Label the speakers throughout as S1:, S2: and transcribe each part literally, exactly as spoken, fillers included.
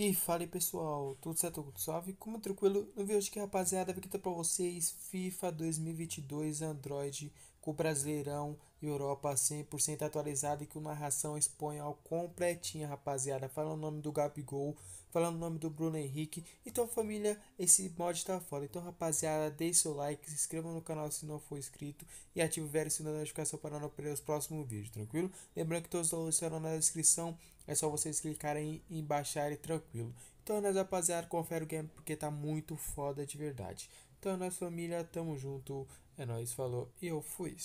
S1: E fala aí pessoal, tudo certo, tudo suave? Como tranquilo? No vídeo aqui rapaziada, vou aqui pra vocês FIFA dois mil e vinte e dois Android com o Brasileirão e Europa cem por cento atualizado e com narração espanhol completinha rapaziada. Falando o nome do Gabigol, falando o nome do Bruno Henrique. Então família, esse mod tá foda. Então rapaziada, deixe seu like, se inscreva no canal se não for inscrito e ative o velho sininho da notificação para não perder os próximos vídeos, tranquilo? Lembrando que todos os links estarão na descrição. É só vocês clicarem em baixar e tranquilo. Então nós rapaziada, confere o game porque tá muito foda de verdade. Então nós família, tamo junto. É nóis, falou e eu fui.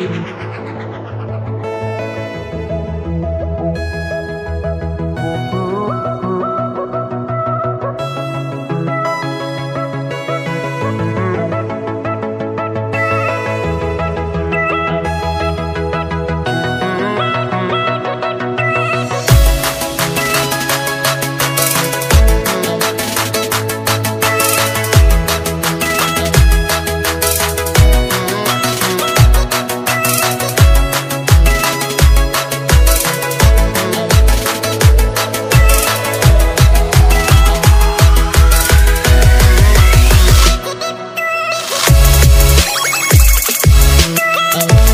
S2: Oh.